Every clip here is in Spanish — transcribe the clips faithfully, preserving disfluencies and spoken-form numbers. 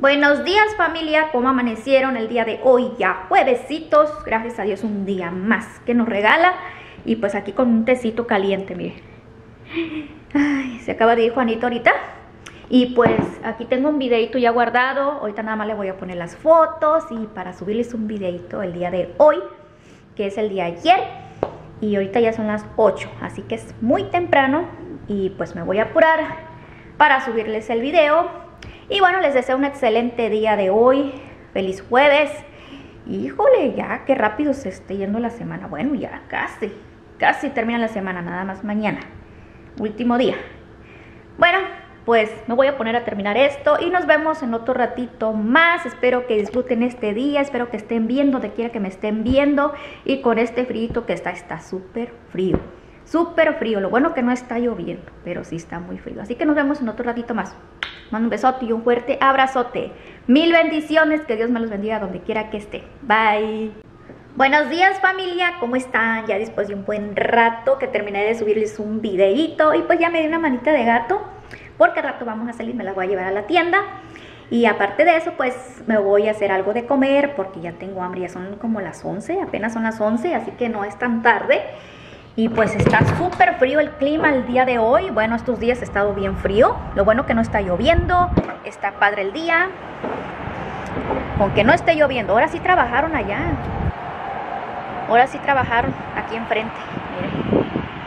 Buenos días familia, ¿cómo amanecieron el día de hoy? Ya juevesitos, gracias a Dios un día más que nos regala. Y pues aquí con un tecito caliente, miren. Ay, se acaba de ir Juanito ahorita. Y pues aquí tengo un videito ya guardado. Ahorita nada más le voy a poner las fotos y para subirles un videito el día de hoy, que es el día de ayer. Y ahorita ya son las ocho, así que es muy temprano. Y pues me voy a apurar para subirles el video. Y bueno, les deseo un excelente día de hoy. Feliz jueves. Híjole, ya qué rápido se está yendo la semana. Bueno, ya casi, casi termina la semana, nada más mañana. Último día. Bueno, pues me voy a poner a terminar esto y nos vemos en otro ratito más. Espero que disfruten este día, espero que estén viendo donde quiera que me estén viendo. Y con este frío que está, está súper frío. Súper frío, lo bueno que no está lloviendo, pero sí está muy frío. Así que nos vemos en otro ratito más. Mando un besote y un fuerte abrazote. Mil bendiciones, que Dios me los bendiga donde quiera que esté. Bye. Buenos días familia, ¿cómo están? Ya después de un buen rato que terminé de subirles un videíto y pues ya me di una manita de gato, porque al rato vamos a salir, me la voy a llevar a la tienda. Y aparte de eso, pues me voy a hacer algo de comer porque ya tengo hambre, ya son como las once, apenas son las once, así que no es tan tarde. Y pues está súper frío el clima el día de hoy. Bueno, estos días ha estado bien frío. Lo bueno que no está lloviendo. Está padre el día. Aunque no esté lloviendo. Ahora sí trabajaron allá. Ahora sí trabajaron aquí enfrente. Miren.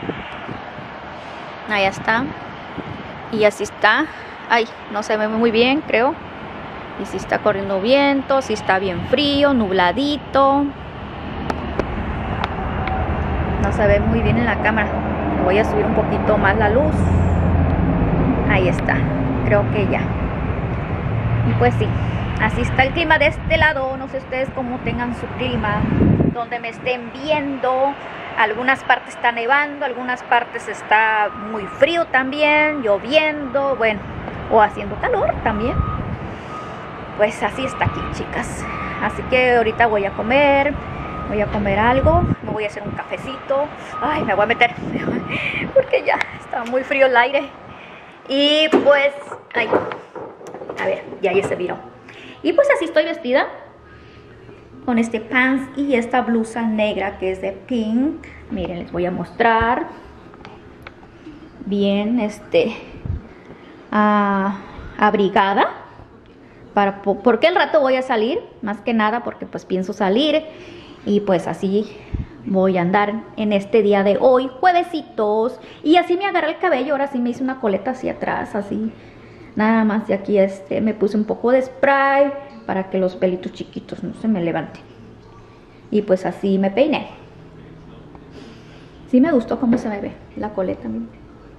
Ahí está. Y así está. Ay, no se ve muy bien, creo. Y sí está corriendo viento. Sí está bien frío, nubladito. No se ve muy bien en la cámara. Voy a subir un poquito más la luz. Ahí está. Creo que ya. Y pues sí, así está el clima de este lado. No sé ustedes cómo tengan su clima, donde me estén viendo. Algunas partes está nevando, algunas partes está muy frío también, lloviendo, bueno, o haciendo calor también. Pues así está aquí, chicas. Así que ahorita voy a comer. Voy a comer algo, me voy a hacer un cafecito. Ay, me voy a meter porque ya está muy frío el aire. Y pues, ay, a ver, ya ya se viró. Y pues así estoy vestida, con este pants y esta blusa negra que es de Pink. Miren, les voy a mostrar. Bien, este, uh, abrigada. Para, porque el rato voy a salir, más que nada porque pues pienso salir. Y pues así voy a andar en este día de hoy, juevesitos. Y así me agarré el cabello, ahora sí me hice una coleta hacia atrás, así. Nada más de aquí este, me puse un poco de spray para que los pelitos chiquitos no se me levanten. Y pues así me peiné. Sí me gustó cómo se me ve la coleta. Miren.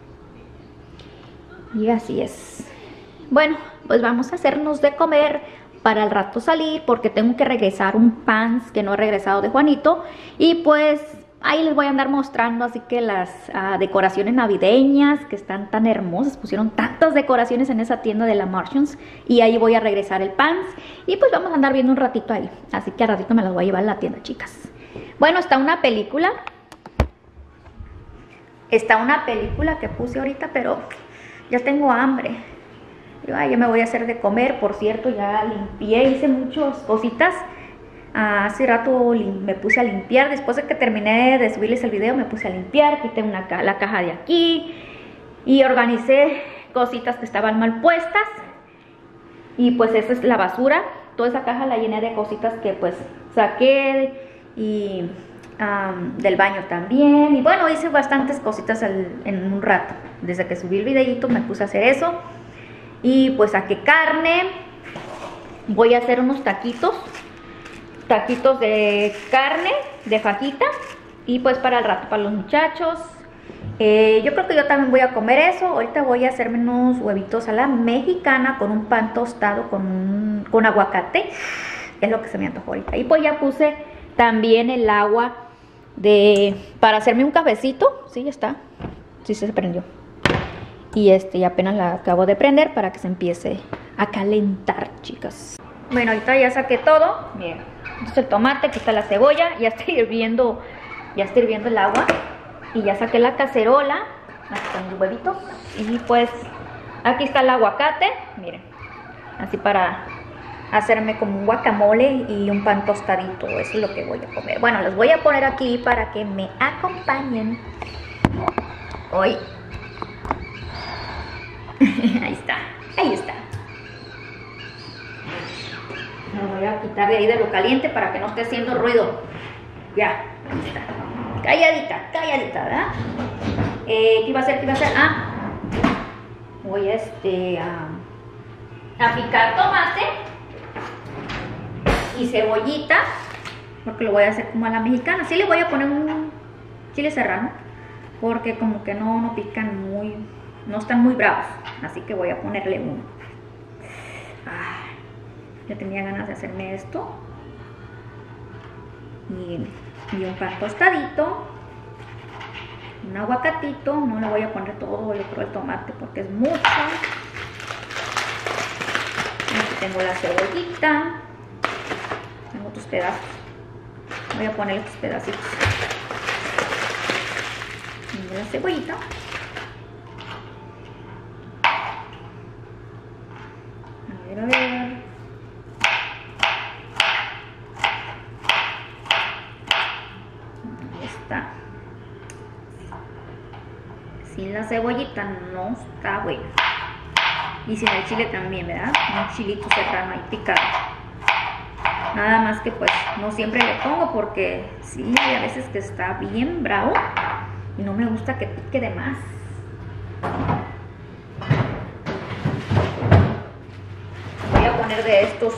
Y así es. Bueno, pues vamos a hacernos de comer para el rato salir, porque tengo que regresar un pants que no he regresado de Juanito. Y pues ahí les voy a andar mostrando, así que las uh, decoraciones navideñas que están tan hermosas. Pusieron tantas decoraciones en esa tienda de la Martians. Y ahí voy a regresar el pants. Y pues vamos a andar viendo un ratito ahí. Así que al ratito me las voy a llevar a la tienda, chicas. Bueno, está una película. Está una película que puse ahorita, pero ya tengo hambre. Ay, ya me voy a hacer de comer, por cierto, ya limpié, hice muchas cositas. Ah, hace rato me puse a limpiar, después de que terminé de subirles el video, me puse a limpiar, quité una, la caja de aquí y organicé cositas que estaban mal puestas. Y pues esa es la basura, toda esa caja la llené de cositas que pues saqué y um, del baño también. Y bueno, hice bastantes cositas al, en un rato, desde que subí el videito me puse a hacer eso. Y pues saqué carne. Voy a hacer unos taquitos. Taquitos de carne, de fajita. Y pues para el rato, para los muchachos. eh, Yo creo que yo también voy a comer eso. Ahorita voy a hacerme unos huevitos a la mexicana con un pan tostado con, un, con aguacate. Es lo que se me antojó ahorita. Y pues ya puse también el agua de para hacerme un cafecito. Sí, ya está. Sí, se prendió. Y este, apenas la acabo de prender para que se empiece a calentar, chicas. Bueno, ahorita ya saqué todo. Miren, esto es el tomate, aquí está la cebolla. Ya está hirviendo, ya está hirviendo el agua. Y ya saqué la cacerola. Aquí están los huevitos. Y pues aquí está el aguacate. Miren, así para hacerme como un guacamole y un pan tostadito. Eso es lo que voy a comer. Bueno, los voy a poner aquí para que me acompañen hoy. Ahí está, ahí está. Me voy a quitar de ahí de lo caliente para que no esté haciendo ruido. Ya, ahí está. Calladita, calladita, ¿verdad? Eh, ¿Qué iba a hacer? ¿Qué iba a hacer? Ah, voy a, este, a, a picar tomate y cebollita, porque lo voy a hacer como a la mexicana. Sí le voy a poner un chile serrano, porque como que no, no pican muy, no están muy bravos. Así que voy a ponerle uno. Ah, ya tenía ganas de hacerme esto. Y, y un pan tostadito. Un aguacatito. No le voy a poner todo, yo creo, el tomate porque es mucho. Aquí tengo la cebollita. Tengo otros pedazos. Voy a poner estos pedacitos. Y la cebollita. A ver, a ver. Ahí está. Sin la cebollita no está bueno. Y sin el chile también, ¿verdad? Un chilito serrano ahí picado. Nada más que pues no siempre le pongo porque sí, hay a veces que está bien bravo y no me gusta que pique de más. Voy a poner de estos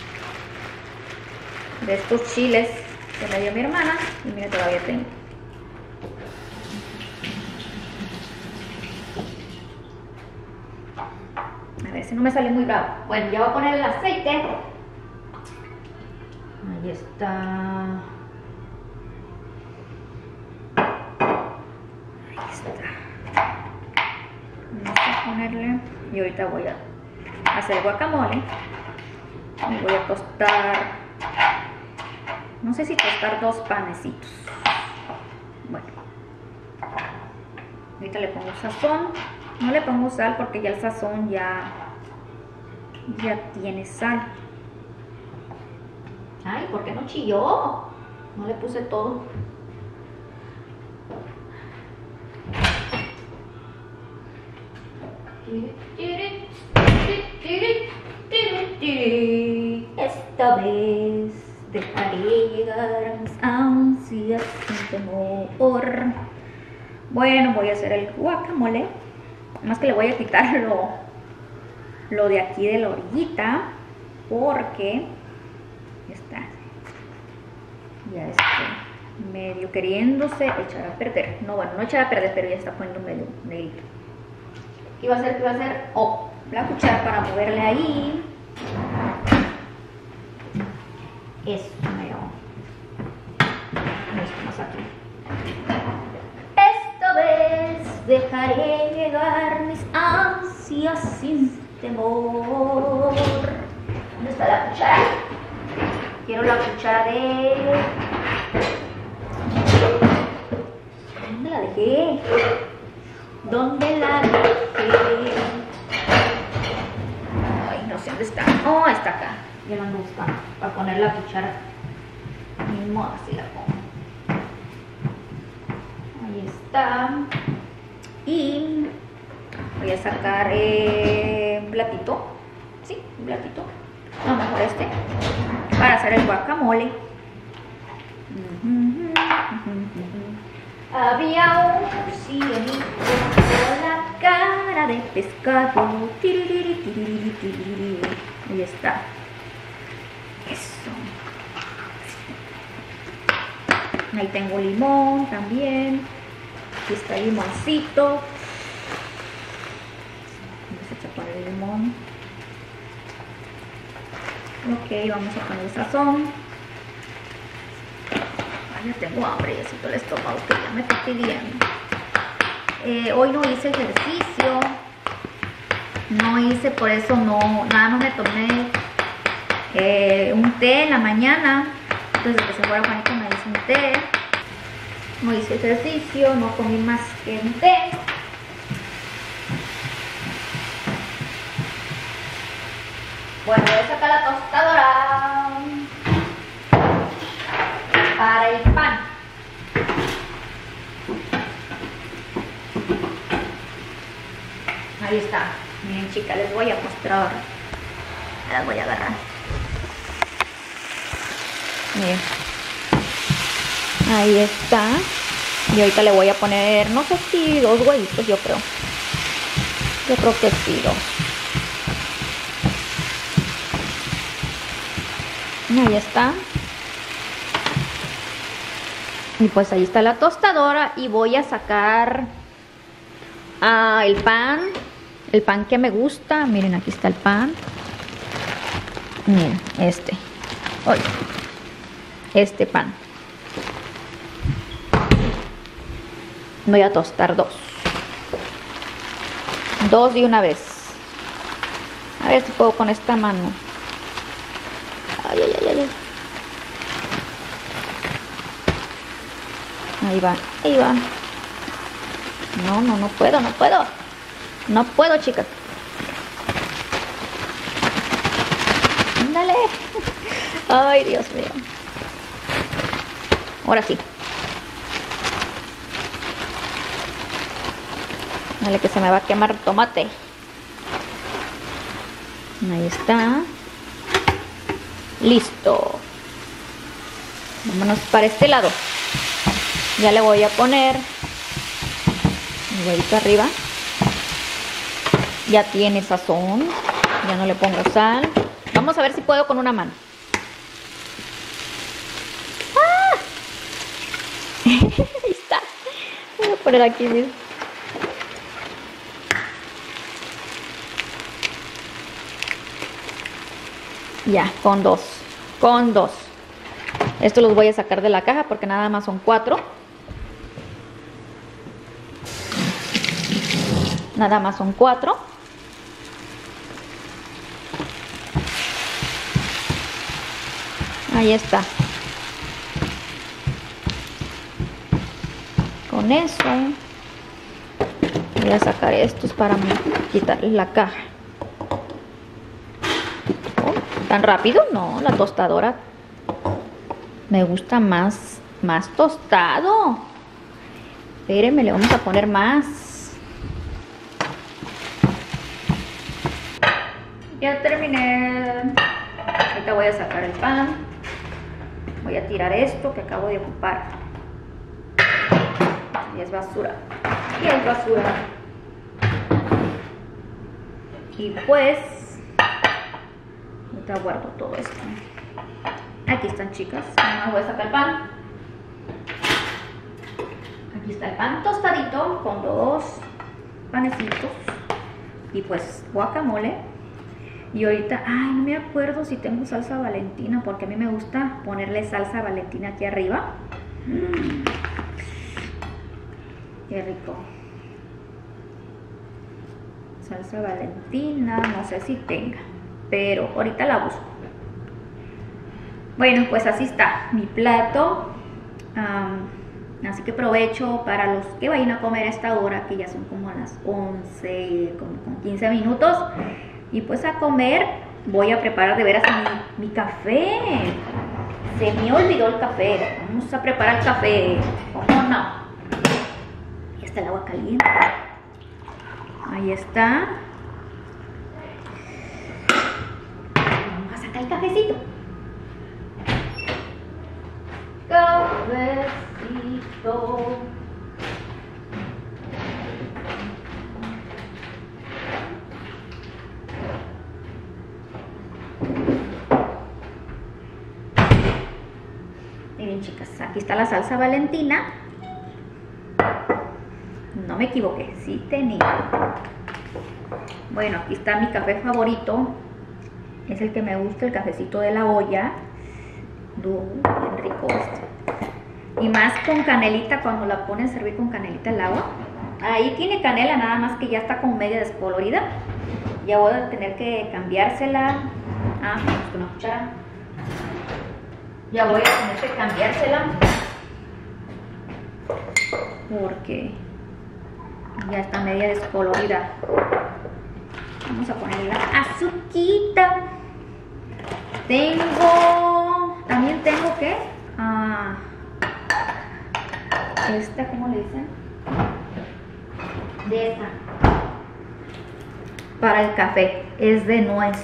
de estos chiles que me dio mi hermana y mira, todavía tengo. A ver si no me sale muy bravo. Bueno, ya voy a poner el aceite. Ahí está. Ahí está. Vamos a ponerle. Y ahorita voy a hacer guacamole. Y voy a tostar. No sé si tostar dos panecitos. Bueno. Ahorita le pongo sazón. No le pongo sal porque ya el sazón ya, ya tiene sal. Ay, ¿por qué no chilló? No le puse todo. Esta vez dejaré llegar mis ansias sin temor. Bueno, voy a hacer el guacamole. Más que le voy a quitar lo, lo de aquí de la orillita, porque está ya está medio queriéndose echar a perder. No, bueno, no echar a perder, pero ya está poniendo medio negrito. ¿Qué iba a hacer? ¿Qué iba a hacer? Oh, la cuchara para moverle ahí. Eso, mero. Esto más aquí. Esta vez dejaré llegar mis ansias sin temor. ¿Dónde está la cuchara? Quiero la cuchara de... ¿Dónde la dejé? ¿Dónde la dejé? Ay, no sé dónde está. Oh, está acá. Yo la ando buscando para poner la cuchara. Ni modo, así la pongo. Ahí está. Y voy a sacar eh, un platito. Sí, un platito. No, mejor este. Para hacer el guacamole. Había un sirenito con la cara de pescado. Ahí está. Eso. Ahí tengo limón también. Aquí está el limoncito. Vamos a echar por el limón. Ok, vamos a poner el sazón. Ay, ya tengo hambre, ya siento el estómago que ya me está pidiendo. Eh, hoy no hice ejercicio. No hice, por eso no, nada, no me tomé eh, un té en la mañana. Entonces, que se fuera Juanito me hice un té. No hice ejercicio, no comí más que un té. Bueno, voy a sacar la tostadora para el pan. Ahí está. Miren, chicas, les voy a mostrar. Las voy a agarrar. Miren. Ahí está. Y ahorita le voy a poner, no sé si dos huevitos, yo creo. Yo creo que sí, dos. Ahí está. Y pues ahí está la tostadora. Y voy a sacar ah, el pan. El pan que me gusta. Miren, aquí está el pan. Miren, este. Oye, este pan. Voy a tostar dos. Dos de una vez. A ver si puedo con esta mano. Ay, ay, ay, ay. Ahí va, ahí va. No, no, no puedo, no puedo. No puedo, chicas. Ándale. Ay, Dios mío. Ahora sí. Dale, que se me va a quemar el tomate. Ahí está. Listo. Vámonos para este lado. Ya le voy a poner el huevito arriba. Ya tiene sazón. Ya no le pongo sal. Vamos a ver si puedo con una mano. ¡Ah! Ahí está. Voy a poner aquí, miren. Ya, con dos. Con dos. Estos los voy a sacar de la caja porque nada más son cuatro. Nada más son cuatro. Ahí está. Con eso voy a sacar estos para quitarles la caja. Oh, ¿tan rápido? No, la tostadora me gusta más, más tostado. Espérenme, le vamos a poner más. Ya terminé. Ahorita voy a sacar el pan. Voy a tirar esto que acabo de ocupar. Y es basura. Y es basura. Y pues, ahorita guardo todo esto. Aquí están, chicas. Ahora voy a sacar el pan. Aquí está el pan tostadito con dos panecitos. Y pues guacamole. Y ahorita, ay, no me acuerdo si tengo salsa Valentina, porque a mí me gusta ponerle salsa Valentina aquí arriba. Mm. Qué rico. Salsa Valentina, no sé si tenga, pero ahorita la busco. Bueno, pues así está mi plato. Um, así que aprovecho para los que vayan a comer a esta hora, que ya son como a las once, como con quince minutos. Y pues a comer. Voy a preparar de veras mi, mi café. Se me olvidó el café. Vamos a preparar el café. ¿Cómo no? Ahí está el agua caliente. Ahí está. Vamos a sacar el cafecito. Cafecito. Miren, chicas, aquí está la salsa Valentina. No me equivoqué, sí tenía. Bueno, aquí está mi café favorito. Es el que me gusta, el cafecito de la olla. Uh, bien rico este. Y más con canelita, cuando la ponen a servir con canelita el agua. Ahí tiene canela, nada más que ya está como media descolorida. Ya voy a tener que cambiársela. Ah, con una cuchara. Ya voy a tener que cambiársela. Porque ya está media descolorida. Vamos a ponerle la azuquita. Tengo, también tengo que, ah, esta, ¿cómo le dicen? De esta, para el café, es de nuez,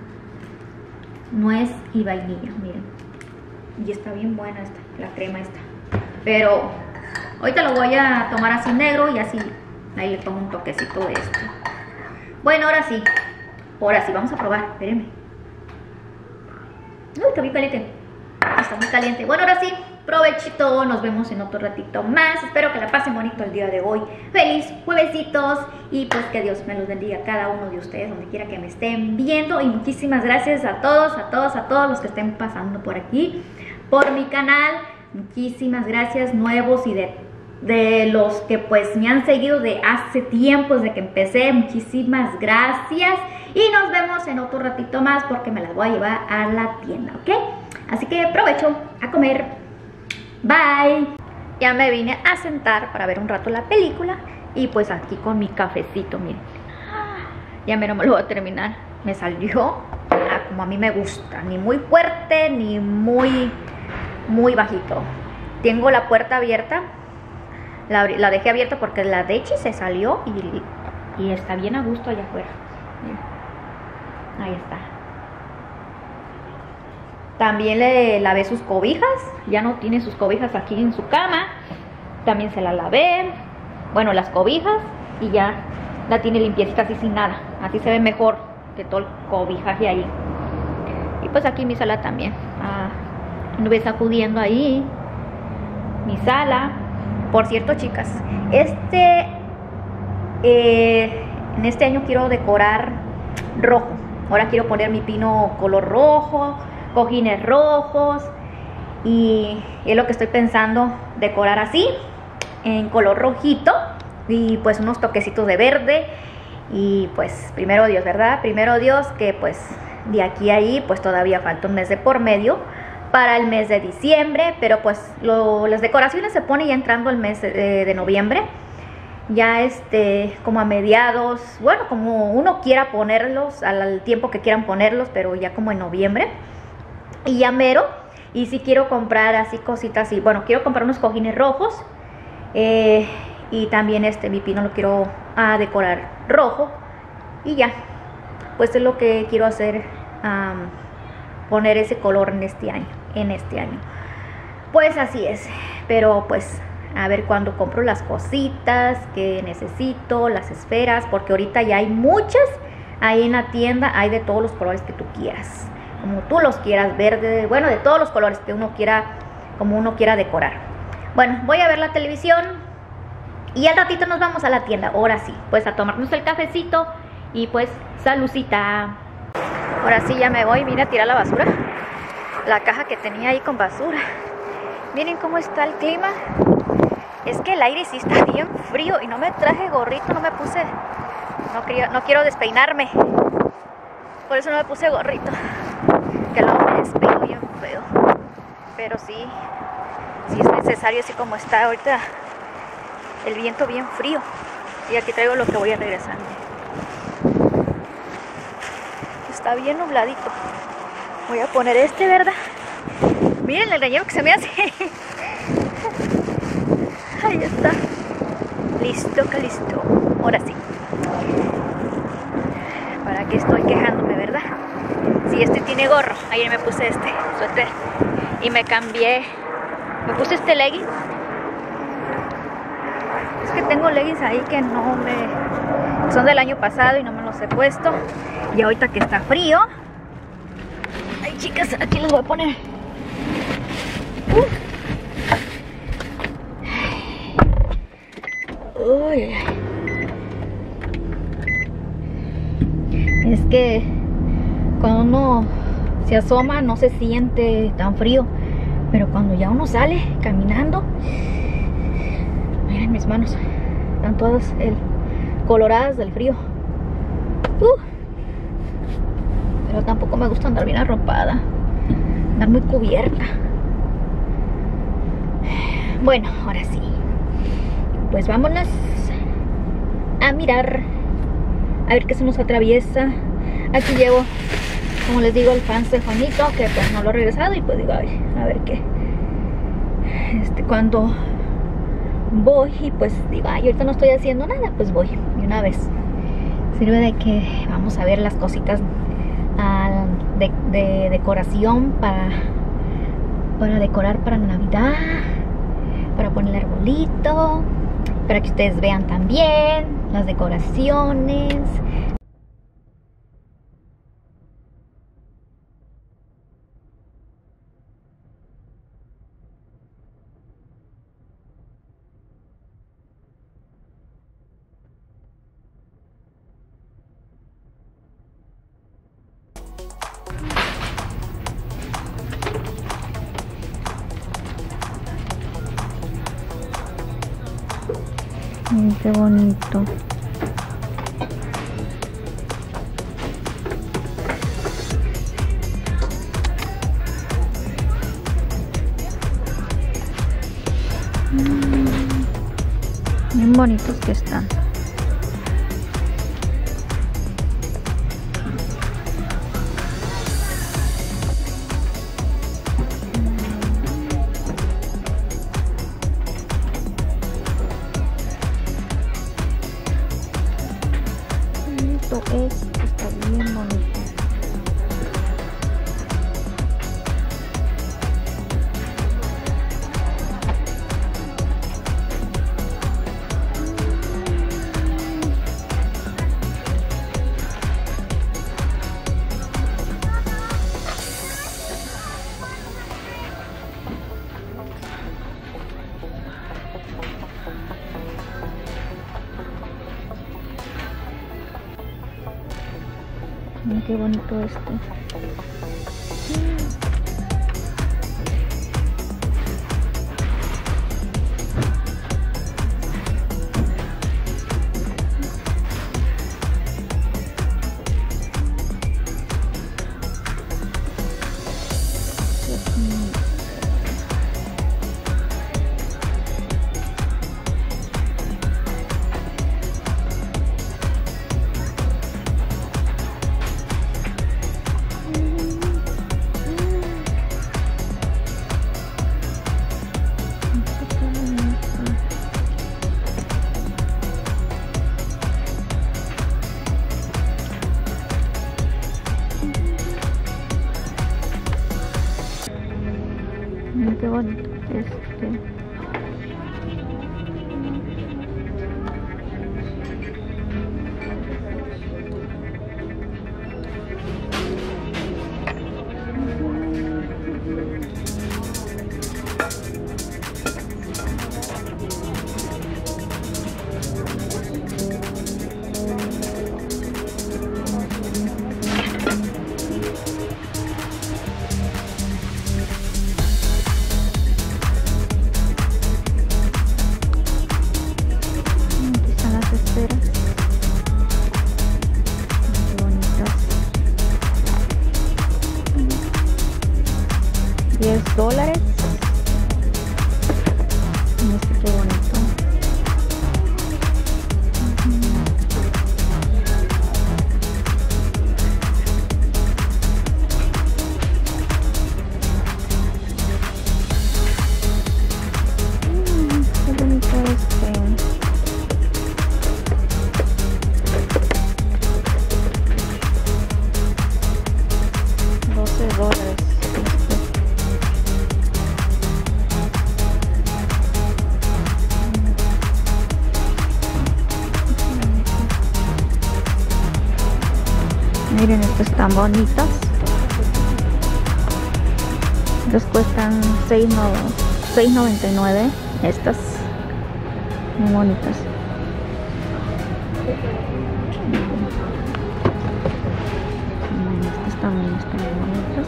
nuez y vainilla, miren, y está bien buena esta, la crema esta, pero ahorita lo voy a tomar así negro y así, ahí le pongo un toquecito de esto. Bueno, ahora sí, ahora sí, vamos a probar, espérenme. Uy, está muy caliente, está muy caliente. Bueno, ahora sí, provechito, nos vemos en otro ratito más. Espero que la pasen bonito el día de hoy. Feliz juevesitos y pues que Dios me los bendiga a cada uno de ustedes donde quiera que me estén viendo. Y muchísimas gracias a todos, a todos, a todos los que estén pasando por aquí, por mi canal. Muchísimas gracias, nuevos y de, de los que pues me han seguido de hace tiempo, desde que empecé. Muchísimas gracias. Y nos vemos en otro ratito más porque me las voy a llevar a la tienda, ¿ok? Así que provecho a comer. Bye. Ya me vine a sentar para ver un rato la película. Y pues aquí con mi cafecito, miren. Ya me no me lo voy a terminar. Me salió ah, como a mí me gusta. Ni muy fuerte, ni muy, muy bajito. Tengo la puerta abierta. La, la dejé abierta porque la Dechi se salió y, y está bien a gusto allá afuera. Miren. Ahí está. También le lavé sus cobijas. Ya no tiene sus cobijas aquí en su cama. También se la lavé. Bueno, las cobijas. Y ya la tiene limpiecita así sin nada. Así se ve mejor que todo el cobijaje ahí. Y pues aquí mi sala también. Ah, anduve sacudiendo ahí mi sala. Por cierto, chicas, Este eh, en este año quiero decorar rojo. Ahora quiero poner mi pino color rojo, cojines rojos, y es lo que estoy pensando, decorar así, en color rojito, y pues unos toquecitos de verde, y pues primero Dios, ¿verdad? Primero Dios, que pues de aquí a ahí pues todavía falta un mes de por medio para el mes de diciembre, pero pues lo, las decoraciones se ponen ya entrando el mes de, de noviembre. Ya este, como a mediados, bueno, como uno quiera ponerlos, al, al tiempo que quieran ponerlos, pero ya como en noviembre. Y ya mero, y si quiero comprar así cositas, y bueno, quiero comprar unos cojines rojos, eh, y también este, mi pino lo quiero a decorar rojo, y ya, pues es lo que quiero hacer, um, poner ese color en este año, en este año. Pues así es, pero pues a ver cuándo compro las cositas que necesito, las esferas, porque ahorita ya hay muchas ahí en la tienda, hay de todos los colores que tú quieras, como tú los quieras, verde, bueno, de todos los colores que uno quiera, como uno quiera decorar. Bueno, voy a ver la televisión y al ratito nos vamos a la tienda, ahora sí, pues a tomarnos el cafecito y pues saludcita. Ahora sí ya me voy, vine a tirar la basura, la caja que tenía ahí con basura. Miren cómo está el clima. Es que el aire sí está bien frío y no me traje gorrito, no me puse, no, quería, no quiero despeinarme, por eso no me puse gorrito, que luego me despeino bien feo, pero sí, sí es necesario así como está ahorita el viento bien frío. Y aquí traigo lo que voy a regresar. Está bien nubladito. Voy a poner este, ¿verdad? Miren el relleno que se me hace. Ahí está. Listo, que listo. Ahora sí. ¿Para qué estoy quejándome, verdad? Si este tiene gorro. Ayer me puse este suéter y me cambié. Me puse este legging. Es que tengo leggings ahí que no me... son del año pasado y no me los he puesto. Y ahorita que está frío. Ay, chicas, aquí los voy a poner. Uh. Uy. Es que cuando uno se asoma no se siente tan frío, pero cuando ya uno sale caminando, miren mis manos, están todas el, coloradas del frío. Uh. Pero tampoco me gusta andar bien arropada, andar muy cubierta. Bueno, ahora sí, pues vámonos a mirar, a ver qué se nos atraviesa. Aquí llevo como les digo, el fans de Juanito, que pues no lo he regresado, y pues digo, ay, a ver qué, este, cuando voy, y pues digo, ay, ahorita no estoy haciendo nada, pues voy de una vez. Sirve de que vamos a ver las cositas uh, de, de decoración para, para decorar para Navidad, para poner el arbolito, para que ustedes vean también las decoraciones. Miren qué bonito. Mm, bien bonitos que están. Es, está bien bonito. Miren qué bonito este. Miren qué bonito este. diez dólares. Este qué bonito. Mm, qué bonito este. doce dólares. Miren, estos están bonitos. Estos cuestan seis noventa y nueve. Estas muy bonitas. Estas también están muy bonitas.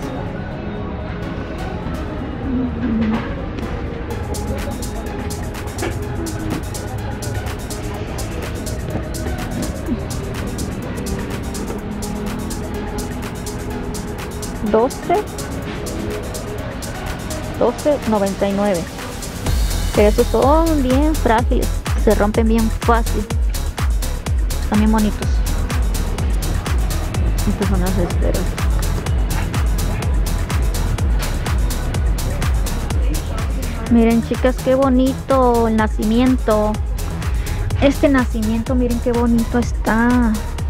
doce doce noventa y nueve, pero estos son bien frágiles, se rompen bien fácil, están bien bonitos. Estos son las esferas. Miren, chicas, qué bonito el nacimiento. Este nacimiento, miren qué bonito está.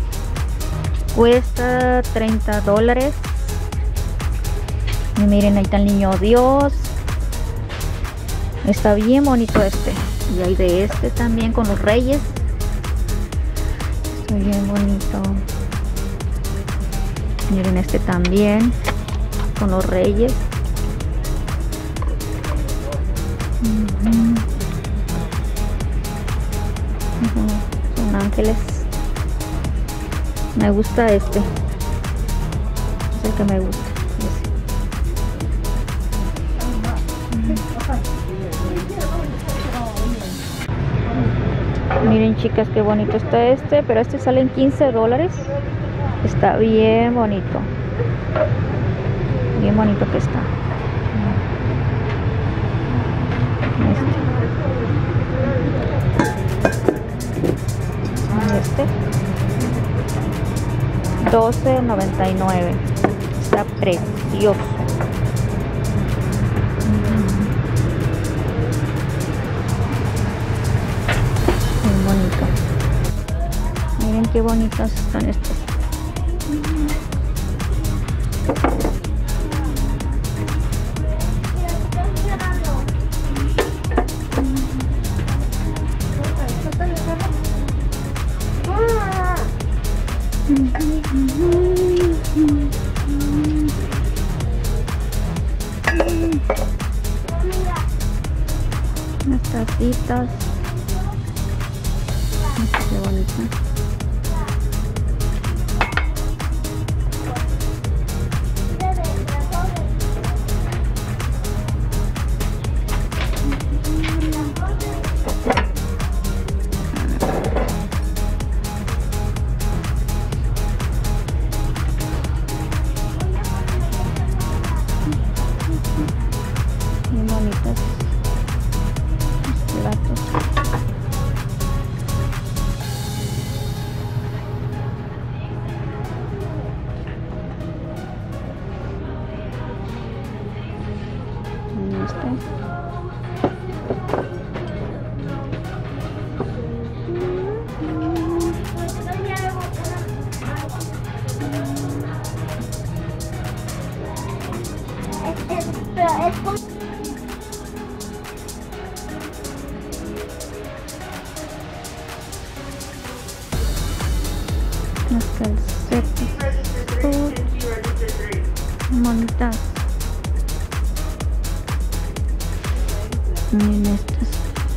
Cuesta treinta dólares. Y miren, ahí está el niño Dios. Está bien bonito este. Y hay de este también con los reyes. Está bien bonito. Miren este también con los reyes. Uh-huh. Uh-huh. Son ángeles. Me gusta este. Es el que me gusta. Miren, chicas, qué bonito está este, pero este sale en quince dólares. Está bien bonito. Bien bonito que está. Este. Este. doce noventa y nueve. Está precioso. Bonito. Miren qué bonitas están estas. Unas tacitas. Qué bonita. Bien bonitas. Los platos. Este. Las calcetas. Bonitas. Miren estas.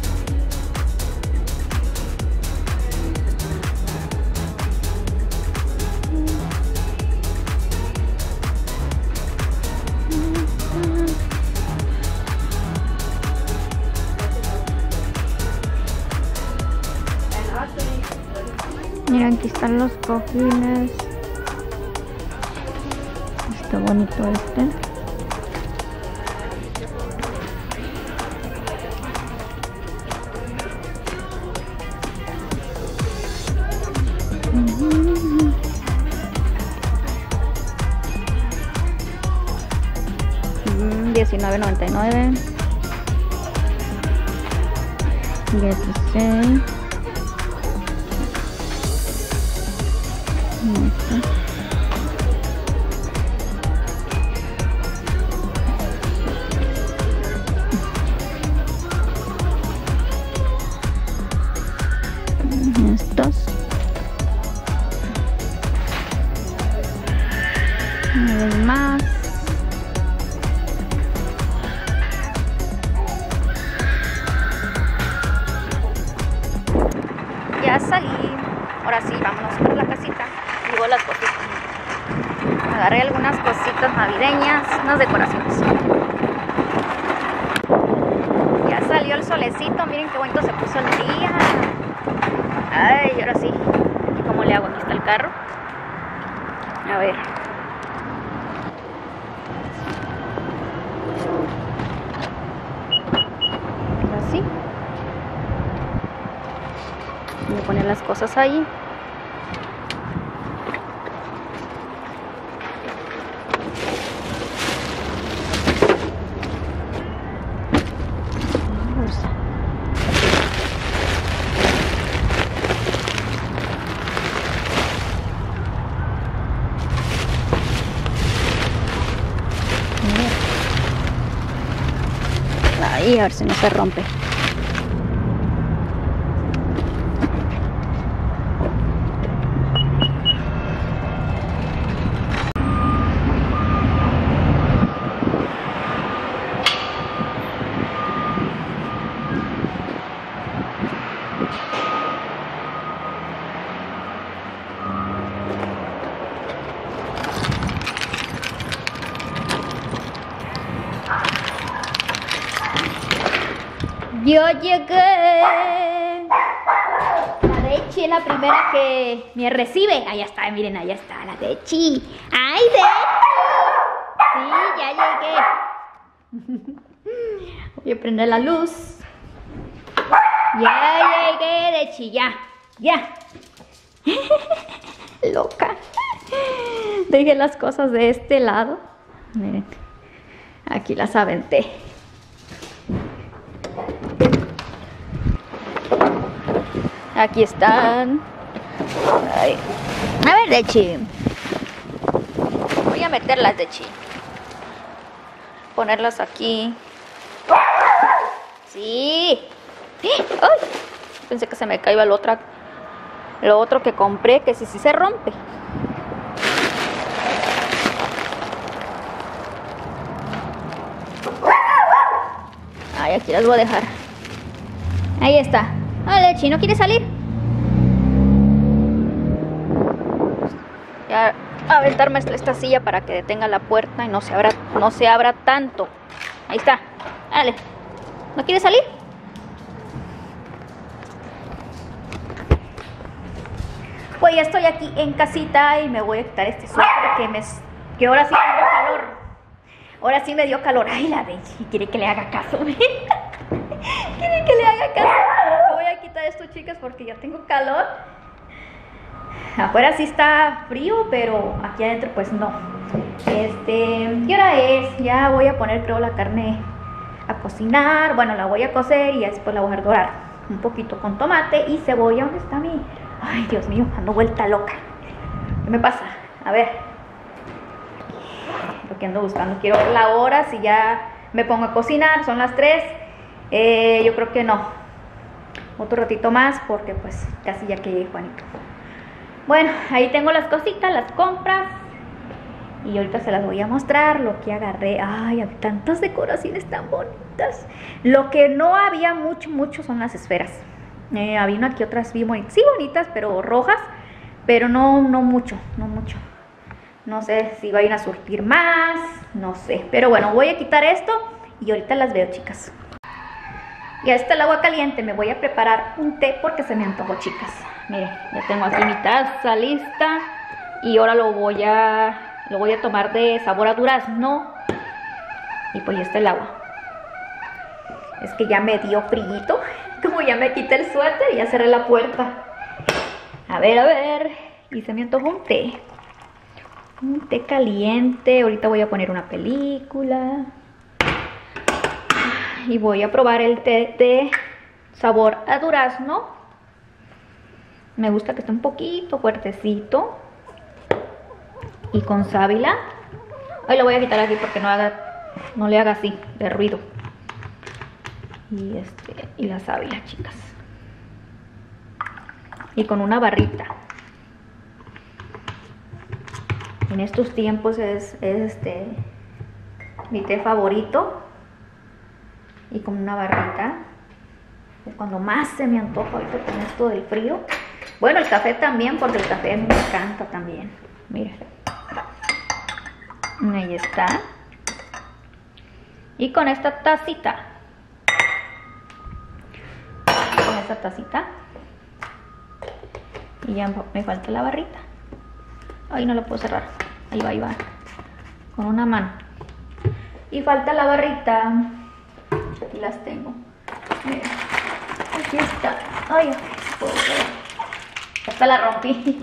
Miren, aquí están los cojines. Está bonito este. diecinueve noventa y nueve. dieciséis. Estos. Miren más. Ya salí. Ahora sí, vámonos por la casita. Digo las cositas. Agarré algunas cositas navideñas, unas decoraciones. Ya salió el solecito, miren qué bonito se puso el día. Ay, ahora sí. ¿Y cómo le hago? Aquí está el carro. A ver. Así. Voy a poner las cosas ahí. Y a ver si no se rompe. Yo llegué. La Dechi es la primera que me recibe. Ahí está, miren, ahí está la Dechi. ¡Ay, Dechi! Sí, ya llegué. Voy a prender la luz. Ya llegué, Dechi, ya. Ya. Loca. Dejé las cosas de este lado. Miren. Aquí las aventé. Aquí están. Ay. A ver, Dechi. Voy a meterlas, Dechi. Ponerlas aquí. Sí. Ay. Pensé que se me caía lo otro, lo otro que compré, que sí, sí se rompe. Ay, aquí las voy a dejar. Ahí está. Ah, Dechi, ¿no quiere salir? Ya, aventarme esta silla para que detenga la puerta y no se abra, no se abra tanto. Ahí está. Dale. ¿No quiere salir? Pues ya estoy aquí en casita y me voy a quitar este suéter que me, que ahora sí me dio calor. Ahora sí me dio calor. Ay, la Dechi quiere que le haga caso. Quiere que le haga caso. Me voy a quitar esto, chicas, porque ya tengo calor. Afuera sí está frío, pero aquí adentro pues no. Este, ¿qué hora es? Ya voy a poner, creo, la carne a cocinar. Bueno, la voy a cocer y después la voy a dorar un poquito con tomate y cebolla. ¿Dónde está mi? Ay, Dios mío, ando vuelta loca. ¿Qué me pasa? A ver. Lo que ando buscando. Quiero ver la hora, si ya me pongo a cocinar. Son las tres. Eh, yo creo que no. Otro ratito más porque pues casi ya que llegue Juanito. Bueno, ahí tengo las cositas, las compras. Y ahorita se las voy a mostrar lo que agarré. Ay, hay tantas decoraciones tan bonitas. Lo que no había mucho, mucho son las esferas. Eh, había una que otras bien bonitas. Sí, bonitas, pero rojas. Pero no, no mucho, no mucho. No sé si vayan a surtir más. No sé. Pero bueno, voy a quitar esto y ahorita las veo, chicas. Ya está el agua caliente. Me voy a preparar un té porque se me antojó, chicas. Miren, ya tengo aquí mi taza lista. Y ahora lo voy a, lo voy a tomar de sabor a durazno. Y pues ya está el agua. Es que ya me dio frío. Como ya me quité el suéter y ya cerré la puerta. A ver, a ver. Y se me antojó un té. Un té caliente. Ahorita voy a poner una película. Y voy a probar el té de sabor a durazno. Me gusta que esté un poquito fuertecito. Y con sábila. Hoy lo voy a quitar aquí porque no, haga, no le haga así de ruido. Y, este, y la sábila, chicas. Y con una barrita. En estos tiempos es, es este mi té favorito. Y con una barrita. Es cuando más se me antoja ahorita con esto del frío. Bueno, el café también, porque el café me encanta también. Miren. Ahí está. Y con esta tacita. Con esta tacita. Y ya me falta la barrita. Ay, no la puedo cerrar. Ahí va, ahí va. Con una mano. Y falta la barrita. Aquí las tengo. Miren. Aquí está. Ay, puedo ver. Esta la rompí.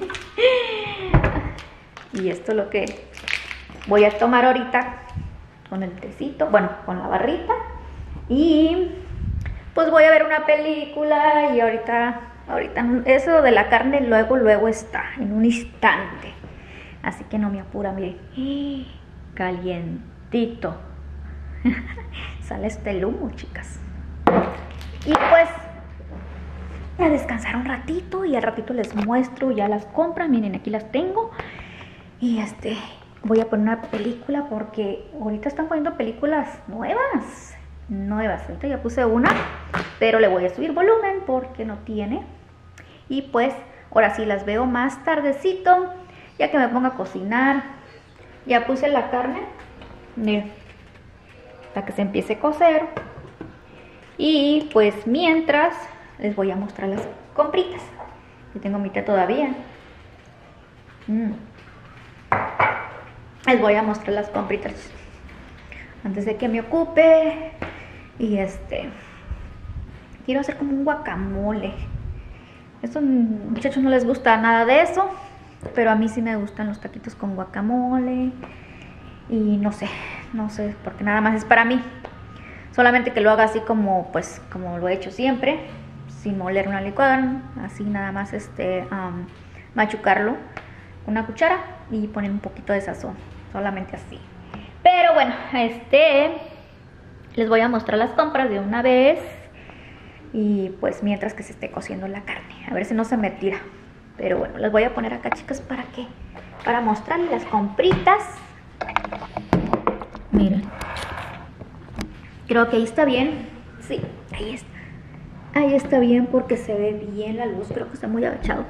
Y esto es lo que voy a tomar ahorita con el tecito, bueno, con la barrita. Y pues voy a ver una película y ahorita, ahorita eso de la carne luego, luego está, en un instante. Así que no me apura, miren. Calientito. Sale este el humo, chicas. Y pues a descansar un ratito y al ratito les muestro ya las compras. Miren, aquí las tengo. Y este, voy a poner una película porque ahorita están poniendo películas nuevas. Nuevas, ahorita ya puse una, pero le voy a subir volumen porque no tiene. Y pues ahora sí las veo más tardecito, ya que me ponga a cocinar. Ya puse la carne, miren, para que se empiece a cocer. Y pues mientras les voy a mostrar las compritas. Yo tengo mitad todavía. Mm. Les voy a mostrar las compritas antes de que me ocupe. Y este, quiero hacer como un guacamole. A estos muchachos no les gusta nada de eso, pero a mí sí me gustan los taquitos con guacamole. Y no sé, no sé, porque nada más es para mí. Solamente que lo haga así como, pues, como lo he hecho siempre, sin moler una licuadora, así nada más este, um, machucarlo con una cuchara y poner un poquito de sazón, solamente así. Pero bueno, este, les voy a mostrar las compras de una vez y pues mientras que se esté cociendo la carne, a ver si no se me tira. Pero bueno, les voy a poner acá, chicas, ¿para qué? Para mostrarles las compritas. Miren. Creo que ahí está bien. Sí, ahí está. Ahí está bien porque se ve bien la luz. Creo que está muy agachado.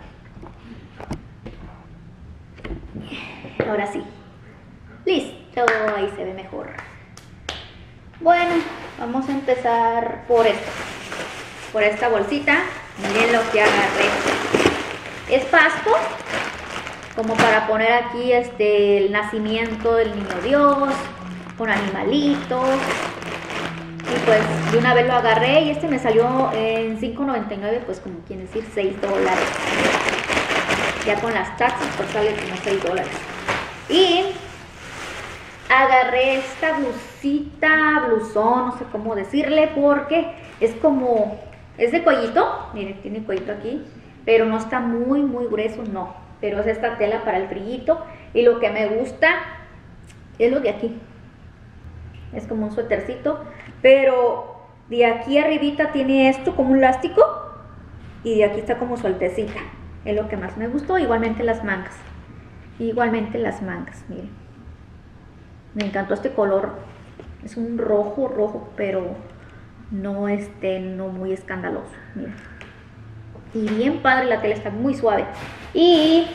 Ahora sí. Listo. Ahí se ve mejor. Bueno, vamos a empezar por esto. Por esta bolsita. Miren lo que agarré. Es pasto. Como para poner aquí este, el nacimiento del niño Dios. Con animalitos. Y pues de una vez lo agarré y este me salió en cinco noventa y nueve, pues como quiere decir seis dólares. Ya con las taxas pues sale como seis dólares. Y agarré esta blusita, blusón, no sé cómo decirle, porque es como, es de cuellito, miren, tiene cuellito aquí, pero no está muy muy grueso, no. Pero es esta tela para el frillito y lo que me gusta es lo de aquí. Es como un suétercito, pero de aquí arribita tiene esto como un elástico y de aquí está como sueltecita. Es lo que más me gustó. Igualmente las mangas. Igualmente las mangas, miren. Me encantó este color. Es un rojo, rojo, pero no, este, no muy escandaloso. Miren. Y bien padre, la tela está muy suave. Y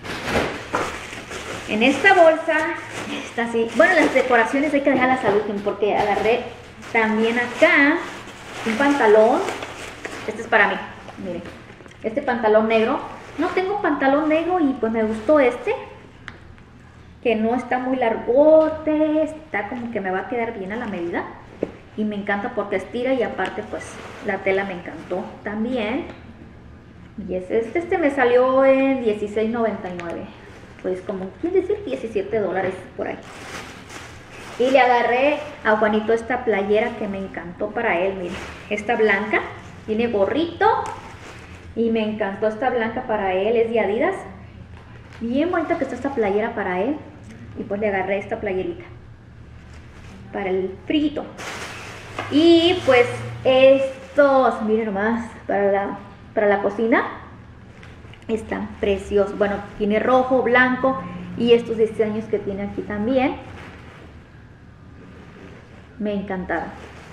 en esta bolsa está así. Bueno, las decoraciones hay que dejarlas al último porque agarré también acá un pantalón. Este es para mí, miren. Este pantalón negro. No tengo pantalón negro y pues me gustó este. Que no está muy largote. Está como que me va a quedar bien a la medida. Y me encanta porque estira y aparte pues la tela me encantó también. Y es este, este me salió en dieciséis noventa y nueve. Pues como quiere decir diecisiete dólares por ahí. Y le agarré a Juanito esta playera que me encantó para él, miren. Esta blanca, tiene gorrito y me encantó esta blanca para él, es de Adidas. Bien bonita que está esta playera para él. Y pues le agarré esta playerita para el frillito. Y pues estos, miren nomás, para la, para la cocina. Están preciosos. Bueno, tiene rojo, blanco y estos diseños que tiene aquí también. Me encantaron.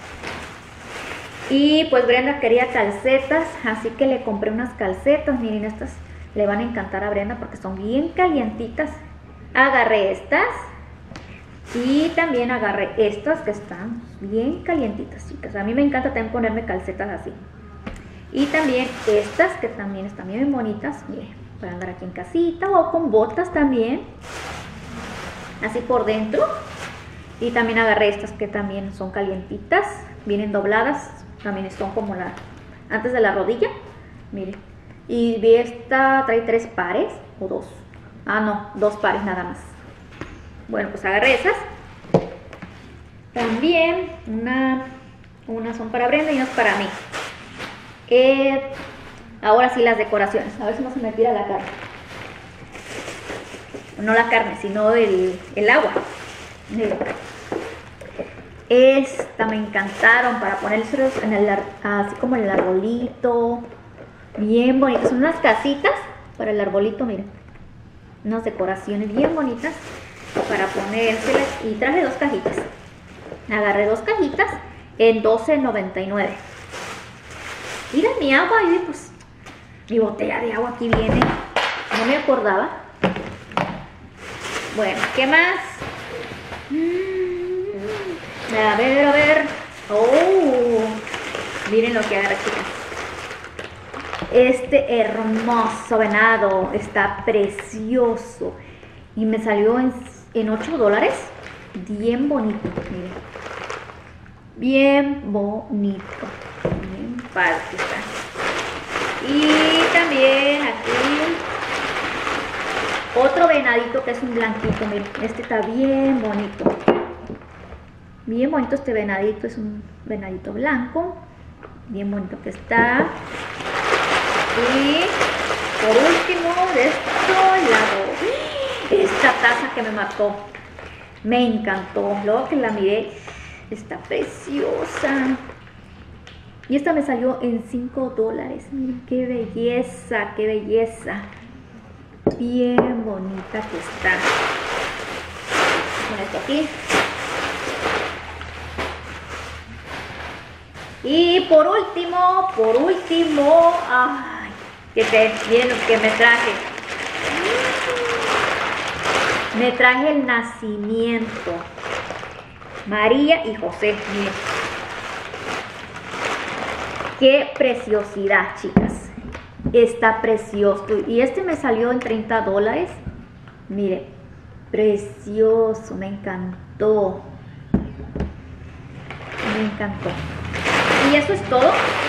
Y pues Brenda quería calcetas, así que le compré unas calcetas. Miren, estas le van a encantar a Brenda porque son bien calientitas. Agarré estas y también agarré estas que están bien calientitas, chicas. A mí me encanta también ponerme calcetas así. Y también estas que también están bien bonitas, miren, para andar aquí en casita o con botas también, así por dentro. Y también agarré estas que también son calientitas, vienen dobladas, también son como la antes de la rodilla, miren. Y vi esta, trae tres pares o dos, ah no, dos pares nada más. Bueno, pues agarré esas. También una, unas son para Brenda y unas para mí. Eh, ahora sí las decoraciones, a ver si no se me tira la carne. No la carne, sino el, el agua. Miren. Esta me encantaron para ponérselos en el, así como en el arbolito. Bien bonitas. Son unas casitas para el arbolito, miren. Unas decoraciones bien bonitas para ponérselas. Y traje dos cajitas. Agarré dos cajitas en doce noventa y nueve. Mira mi agua, y pues mi botella de agua aquí viene. No me acordaba. Bueno, ¿qué más? A ver, a ver. Oh, miren lo que agarré, chicas. Este hermoso venado está precioso. Y me salió en, en ocho dólares. Bien bonito, miren. Bien bonito. Bien padre está. Y también aquí otro venadito que es un blanquito, miren. Este está bien bonito. Bien bonito este venadito, es un venadito blanco. Bien bonito que está. Y por último, de este lado, esta taza que me mató. Me encantó. Luego que la miré, está preciosa. Y esta me salió en cinco dólares. Miren qué belleza, qué belleza. Bien bonita que está. Con esto aquí. Y por último, por último, ay, que te, miren lo que me traje. Me traje el nacimiento. María y José, miren. Qué preciosidad, chicas. Está precioso. Y este me salió en treinta dólares. Miren, precioso, me encantó. Me encantó. Y eso es todo.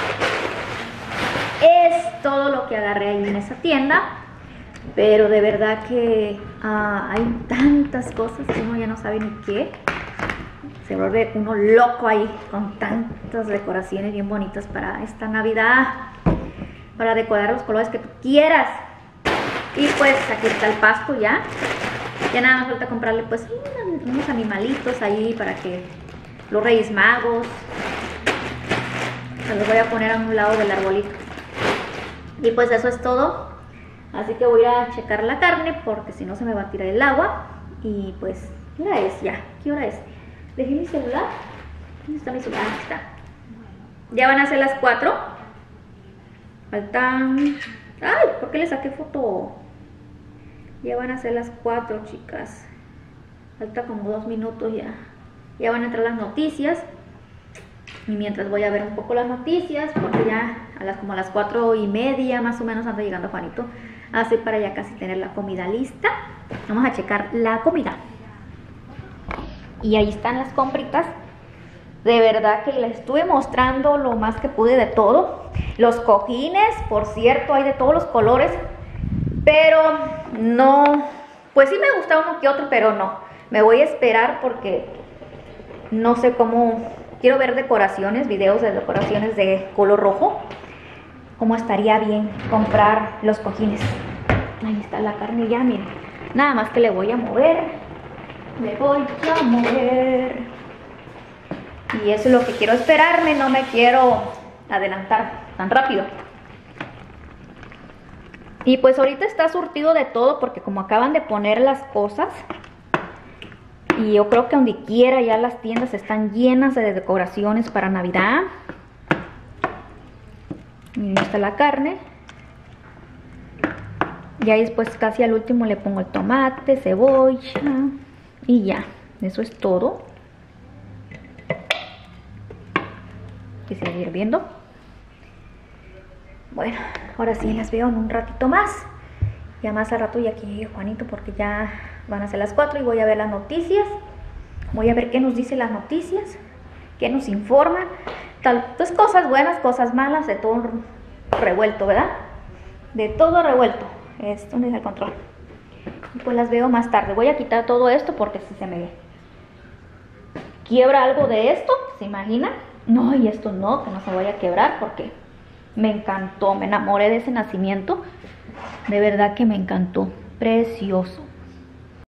Es todo lo que agarré ahí en esa tienda. Pero de verdad que uh, hay tantas cosas que uno ya no sabe ni qué. Se vuelve uno loco ahí con tantas decoraciones bien bonitas para esta Navidad. Para decorar los colores que tú quieras. Y pues aquí está el pasto ya. Ya nada más falta comprarle pues unos animalitos ahí para que los Reyes Magos. Se los voy a poner a un lado del arbolito. Y pues eso es todo. Así que voy a checar la carne porque si no se me va a tirar el agua. Y pues, ¿qué hora es ya? ¿Qué hora es? Dejé mi celular. ¿Dónde está mi celular? Aquí está. Ya van a ser las cuatro. Faltan... ¡Ay! ¿Por qué le saqué foto? Ya van a ser las cuatro, chicas. Falta como dos minutos ya. Ya van a entrar las noticias. Y mientras voy a ver un poco las noticias, porque ya a las como a las cuatro y media más o menos anda llegando Juanito. Así para ya casi tener la comida lista. Vamos a checar la comida. Y ahí están las compritas. De verdad que les estuve mostrando lo más que pude de todo. Los cojines, por cierto, hay de todos los colores. Pero no, pues sí me gusta uno que otro, pero no. Me voy a esperar porque no sé cómo... Quiero ver decoraciones, videos de decoraciones de color rojo. Cómo estaría bien comprar los cojines. Ahí está la carne ya, miren. Nada más que le voy a mover. Me voy a mover. Y eso es lo que quiero esperarme. No me quiero adelantar tan rápido. Y pues ahorita está surtido de todo porque como acaban de poner las cosas... Y yo creo que donde quiera ya las tiendas están llenas de decoraciones para Navidad. Y ahí está la carne. Y ahí después casi al último le pongo el tomate, cebolla. Y ya, eso es todo. Que sigue hirviendo. Bueno, ahora sí las veo en un ratito más. Ya más al rato ya que llegue Juanito porque ya van a ser las cuatro y voy a ver las noticias. Voy a ver qué nos dicen las noticias, qué nos informan. Tal, pues cosas buenas, cosas malas, de todo revuelto, ¿verdad? De todo revuelto. Esto, ¿dónde está el control? Y pues las veo más tarde. Voy a quitar todo esto porque si se me quiebra algo de esto, ¿se imagina? No, y esto no, que no se vaya a quebrar porque me encantó, me enamoré de ese nacimiento. De verdad que me encantó. Precioso.